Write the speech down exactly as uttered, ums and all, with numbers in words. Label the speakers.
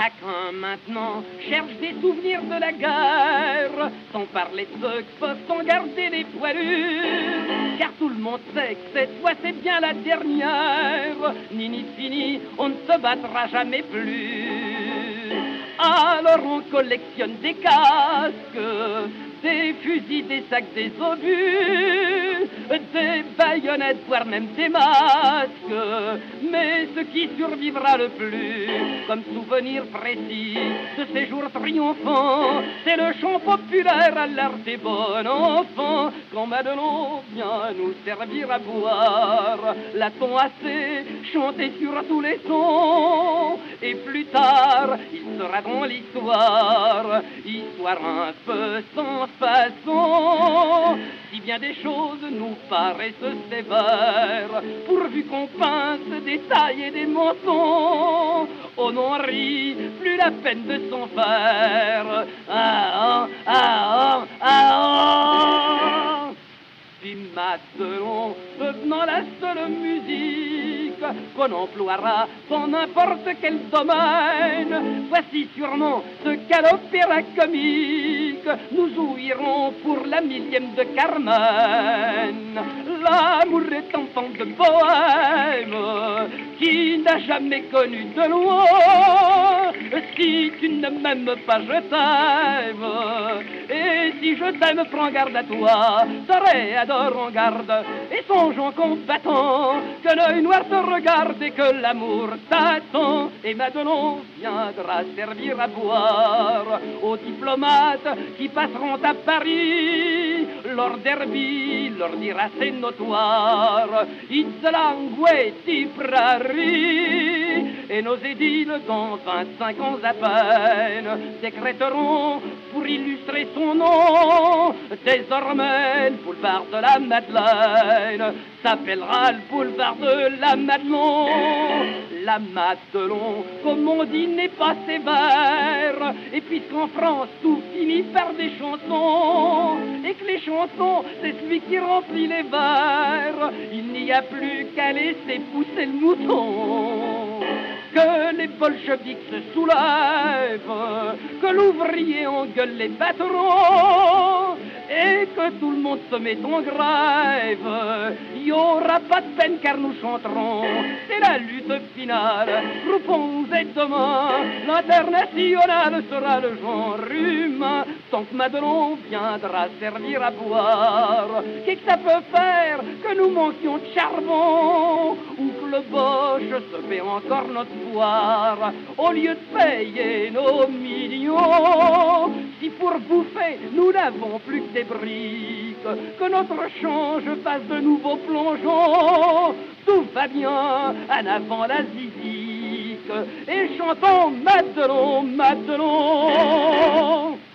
Speaker 1: Chacun maintenant cherche des souvenirs de la guerre, sans parler de ceux qui peuvent s'en garder les poilus. Car tout le monde sait que cette fois c'est bien la dernière. Ni ni fini, on ne se battra jamais plus. Alors on collectionne des casques, des fusils, des sacs, des obus, des baïonnettes, voire même des masques. Mais ce qui survivra le plus, comme souvenir précis de ces jours triomphants, c'est le chant populaire à l'art des bons enfants. Quand Madelon vient nous servir à boire, l'a-t-on assez chanté sur tous les sons. Et plus tard, il sera dans l'histoire, histoire un peu sans façon, si bien des choses nous paraissent sévères, pourvu qu'on pince des tailles et des mensonges, on n'en rit plus la peine de s'en faire. Ah, ah, ah, ah, ah. Puis Madelon, devenant la seule musique qu'on emploiera dans n'importe quel domaine, voici sûrement ce qu'à l'opéra comique nous ouïrons pour la millième de Carmen. L'amour est enfant de bohème qui n'a jamais connu de loi. Si tu ne m'aimes pas, je t'aime, et si je t'aime, prends garde à toi. Toréador en garde et songe en combattant que l'œil noir te regarde et que l'amour t'attend. Et Madelon viendra servir à boire aux diplomates qui passeront à Paris. Lord Derby leur dira c'est notoire, it's a long way to Prairie. Et nos édiles dans vingt-cinq ans à peine décréteront pour illustrer son nom désormais le boulevard de la Madeleine s'appellera le boulevard de la Madelon. La Madelon, comme on dit, n'est pas sévère, et puisqu'en France tout finit par des chansons, et que les chansons c'est celui qui remplit les vers, il n'y a plus qu'à laisser pousser le mouton. Que les bolcheviks se soulèvent, que l'ouvrier engueule les patrons, et que tout le monde se met en grève. Il n'y aura pas de peine car nous chanterons, c'est la lutte finale. Groupons et demain, l'international sera le genre humain. Tant que Madelon viendra servir à boire, qu'est-ce que ça peut faire que nous manquions de charbon, ou que le Boche se fait encore notre poire, au lieu de payer nos millions. Si pour bouffer nous n'avons plus que des briques, que notre change fasse de nouveaux plongeons, tout va bien, en avant la zizique, et chantons Madelon, Madelon.